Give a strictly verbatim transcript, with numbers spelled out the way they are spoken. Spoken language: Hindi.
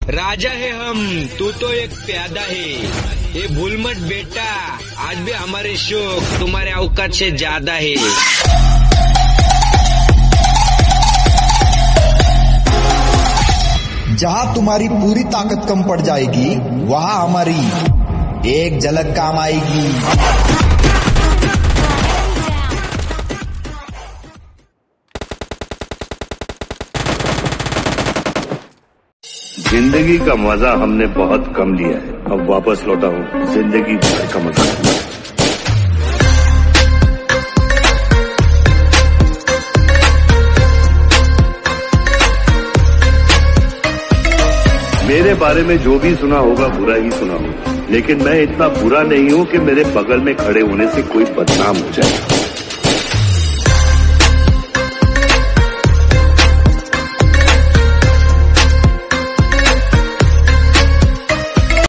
राजा है हम, तू तो एक प्यादा है। ये भूल मत बेटा, आज भी हमारे शौक तुम्हारे औकात से ज्यादा है। जहाँ तुम्हारी पूरी ताकत कम पड़ जाएगी, वहाँ हमारी एक झलक काम आएगी। जिंदगी का मजा हमने बहुत कम लिया है, अब वापस लौटा हूँ जिंदगी भर का मजा। मेरे बारे में जो भी सुना होगा बुरा ही सुना होगा, लेकिन मैं इतना बुरा नहीं हूँ कि मेरे बगल में खड़े होने से कोई बदनाम हो जाए।